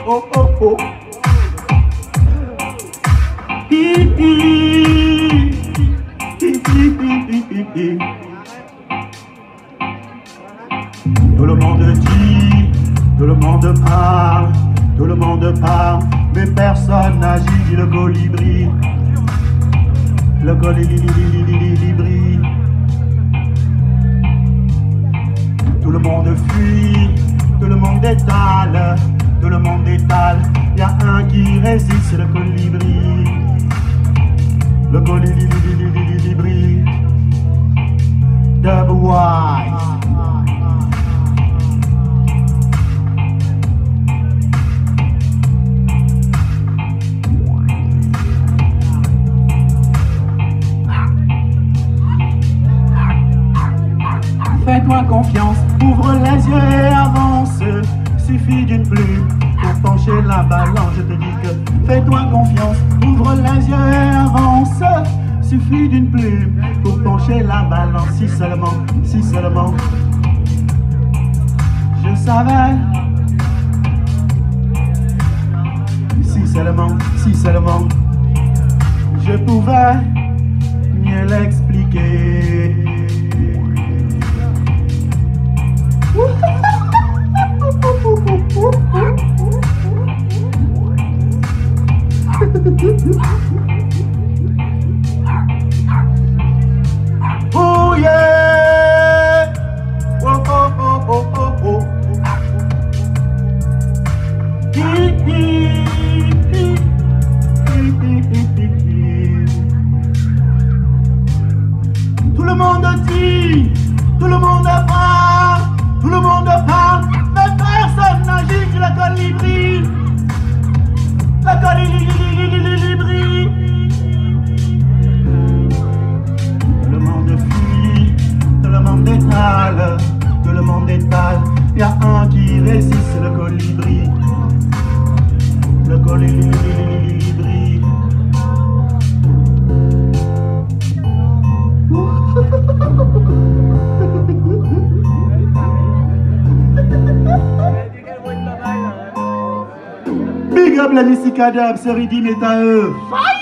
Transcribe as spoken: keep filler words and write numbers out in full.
oh, oh, oh. Hi, hi. Hi, hi, hi, hi, hi, hi. Tout le monde dit, tout le monde parle, tout le monde parle, mais personne n'agit, dit le colibri. Le colibri. Tout le monde fuit, tout le monde étale, tout le monde étale. Y a un qui résiste, c'est le colibri. Le colibri. Dubwise. Fais-toi confiance, ouvre les yeux et avance. Suffit d'une plume pour pencher la balance. Je te dis que fais-toi confiance, ouvre les yeux et avance. Suffit d'une plume pour pencher la balance. Si seulement, si seulement je savais. Si seulement, si seulement je pouvais mieux l'expliquer. Oh yeah! Oh oh oh oh oh oh. Hi, hi, hi, hi, hi, hi, hi. Tout le monde dit, tout le monde parle, tout le monde parle, mais personne n'agit que la colibri. La colibri. Tout le monde fuit, tout le monde étale, tout le monde étale. Y a un qui résiste, c'est le colibri. Le colibri. Big up la Mystica Dub, c'est Ridim et à eux.